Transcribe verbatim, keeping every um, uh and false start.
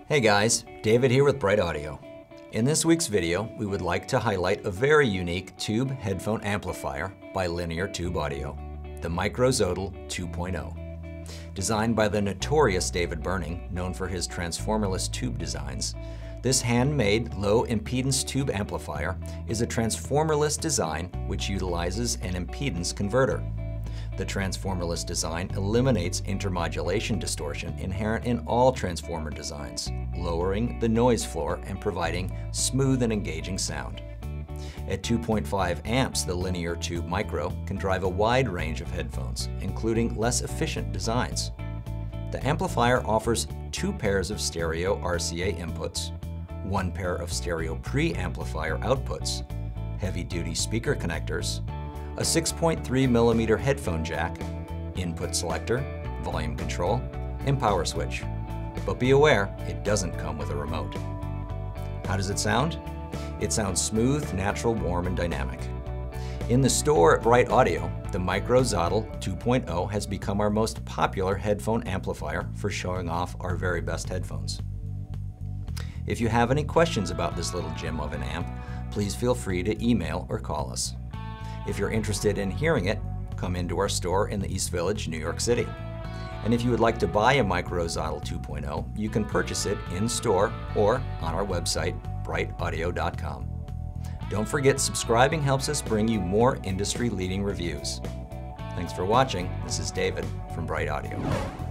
Hey guys, David here with Bright Audio. In this week's video, we would like to highlight a very unique tube headphone amplifier by Linear Tube Audio, the Microzodal two point oh. Designed by the notorious David Burning, known for his transformerless tube designs, this handmade low-impedance tube amplifier is a transformerless design which utilizes an impedance converter. The transformerless design eliminates intermodulation distortion inherent in all transformer designs, lowering the noise floor and providing smooth and engaging sound. At two point five amps, the Linear Tube Micro can drive a wide range of headphones, including less efficient designs. The amplifier offers two pairs of stereo R C A inputs, one pair of stereo preamplifier outputs, heavy-duty speaker connectors, a six point three millimeter headphone jack, input selector, volume control, and power switch. But be aware, it doesn't come with a remote. How does it sound? It sounds smooth, natural, warm, and dynamic. In the store at Bright Audio, the Microzodal two point oh has become our most popular headphone amplifier for showing off our very best headphones. If you have any questions about this little gem of an amp, please feel free to email or call us. If you're interested in hearing it, come into our store in the East Village, New York City. And if you would like to buy a Microzodal two point oh, you can purchase it in-store or on our website, bright audio dot com. Don't forget, subscribing helps us bring you more industry-leading reviews. Thanks for watching. This is David from Bright Audio.